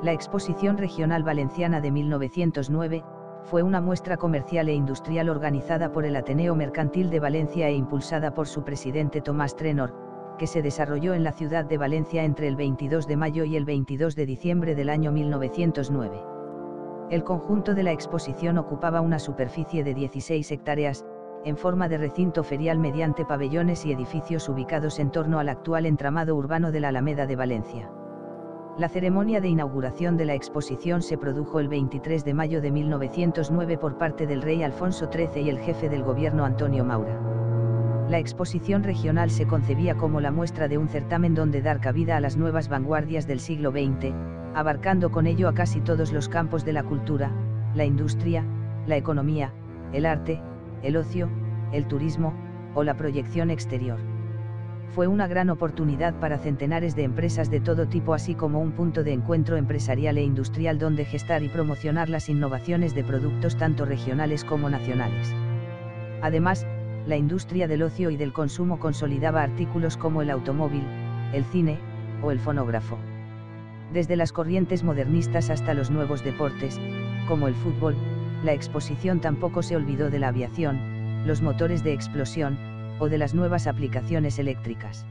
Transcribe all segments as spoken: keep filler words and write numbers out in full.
La Exposición Regional Valenciana de mil novecientos nueve, fue una muestra comercial e industrial organizada por el Ateneo Mercantil de Valencia e impulsada por su presidente Tomás Trenor, que se desarrolló en la ciudad de Valencia entre el veintidós de mayo y el veintidós de diciembre del año mil novecientos nueve. El conjunto de la exposición ocupaba una superficie de dieciséis hectáreas, en forma de recinto ferial mediante pabellones y edificios ubicados en torno al actual entramado urbano de la Alameda de Valencia. La ceremonia de inauguración de la exposición se produjo el veintitrés de mayo de mil novecientos nueve por parte del rey Alfonso trece y el jefe del gobierno Antonio Maura. La exposición regional se concebía como la muestra de un certamen donde dar cabida a las nuevas vanguardias del siglo veinte, abarcando con ello a casi todos los campos de la cultura, la industria, la economía, el arte, el ocio, el turismo, o la proyección exterior. Fue una gran oportunidad para centenares de empresas de todo tipo, así como un punto de encuentro empresarial e industrial donde gestar y promocionar las innovaciones de productos tanto regionales como nacionales. Además, la industria del ocio y del consumo consolidaba artículos como el automóvil, el cine, o el fonógrafo. Desde las corrientes modernistas hasta los nuevos deportes, como el fútbol, la exposición tampoco se olvidó de la aviación, los motores de explosión, o de las nuevas aplicaciones eléctricas.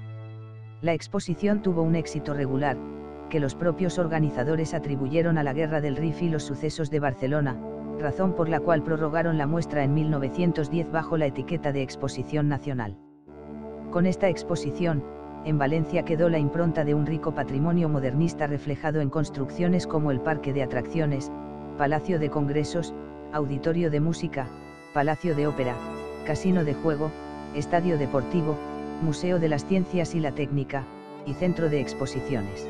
La exposición tuvo un éxito regular, que los propios organizadores atribuyeron a la Guerra del Rif y los sucesos de Barcelona, razón por la cual prorrogaron la muestra en mil novecientos diez bajo la etiqueta de Exposición Nacional. Con esta exposición, en Valencia quedó la impronta de un rico patrimonio modernista reflejado en construcciones como el Parque de Atracciones, Palacio de Congresos, Auditorio de Música, Palacio de Ópera, Casino de Juego, Estadio Deportivo, Museo de las Ciencias y la Técnica, y Centro de Exposiciones.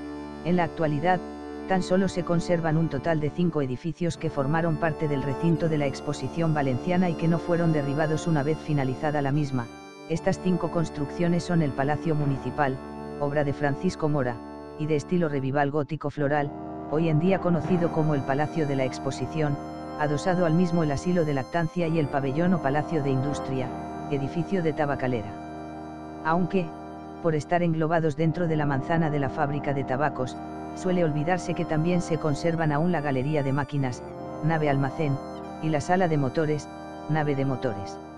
En la actualidad, tan solo se conservan un total de cinco edificios que formaron parte del recinto de la Exposición Valenciana y que no fueron derribados una vez finalizada la misma. Estas cinco construcciones son el Palacio Municipal, obra de Francisco Mora, y de estilo revival gótico floral, hoy en día conocido como el Palacio de la Exposición, adosado al mismo el Asilo de Lactancia y el Pabellón o Palacio de Industria, edificio de tabacalera. Aunque, por estar englobados dentro de la manzana de la fábrica de tabacos, suele olvidarse que también se conservan aún la galería de máquinas, nave almacén, y la sala de motores, nave de motores.